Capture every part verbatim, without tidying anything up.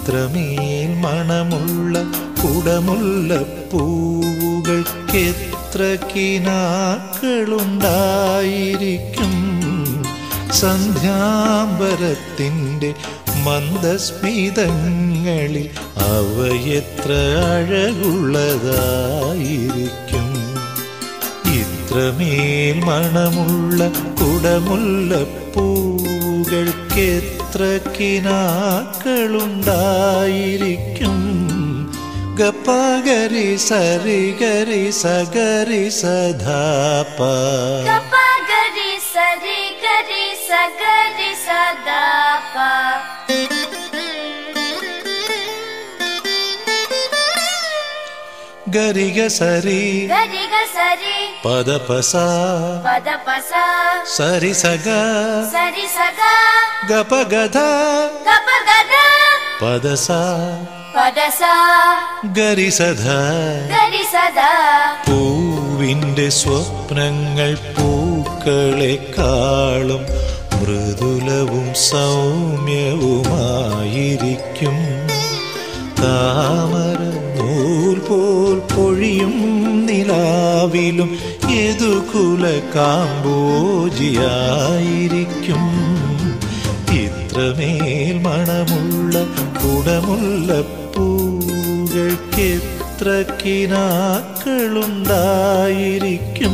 ഇത്രമേൽ മണമുള്ള കുടമുല്ലപ്പൂവുകൾക്കെത്ര കിനാക്കളുണ്ടായിരിക്കും. സന്ധ്യാംബരത്തിൻ്റെ മന്ദസ്മിതങ്ങളിൽ അവയെത്ര അഴകുള്ളതായിരിക്കും. ഇത്രമേൽ മണമുള്ള കുടമുല്ലപ്പൂവുകൾക്കെത്ര കിനാക്കളുണ്ടായിരിക്കും. ഗപഗരി സരി ഗരി സഗരി സധാപ ഗപഗരി സരി ഗരി സഗരി സധാപ ഗരിഗ സരി ഗരിഗ സരി പദപസ പദപസ സരി സഗ സരി സഗ ഗപഗധ ഗപഗധ പദസ പദസ ഗരിസധ ഗരിസധ. പൂവിൻ്റെ സ്വപ്നങ്ങൾ പൂക്കളെക്കാളും മൃദുലവും സൗമ്യവുമായിരിക്കും. താമര നൂൽ പോൽ പൊഴിയും നിലാവിലും യദുകുല കാമ്പോജിയായിരിക്കും. ഇത്രമേൽ മണമുള്ള കുടമുല്ലപ്പൂകൾക്കെത്ര കിനാക്കളുണ്ടായിരിക്കും.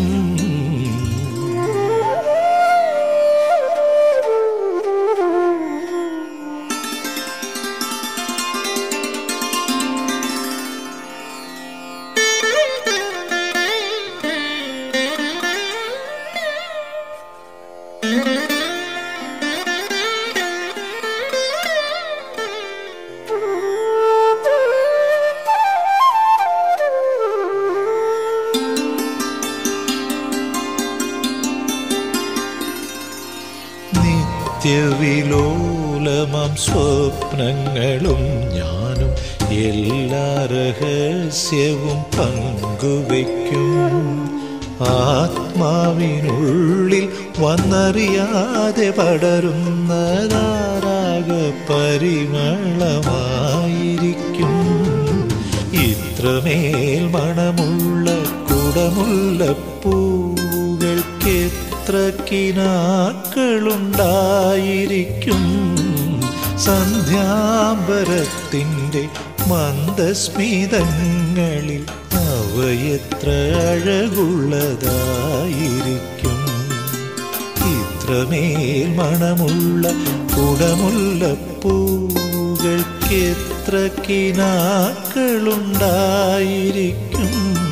നിത്യവിലോലമാം സ്വപ്നങ്ങളും ഞാനും എല്ലാ രഹസ്യവും പങ്കുവയ്ക്കും. ആത്മാവിനുള്ളിൽ വന്നറിയാതെ പടരുന്നതാരാഗ പരിമളമായിരിക്കും. ഇത്രമേൽ മണമുള്ള കുടമുല്ലപ്പൂകൾക്കെത്ര കിനാക്കളുണ്ടായിരിക്കും. സന്ധ്യാംബരത്തിൻ്റെ മന്ദസ്മിതങ്ങളിൽ അവയെത്ര അഴകുള്ളതായിരിക്കും. ഇത്രമേൽ മണമുള്ള കുടമുല്ലപ്പൂകൾക്കെത്ര കിനാക്കളുണ്ടായിരിക്കും.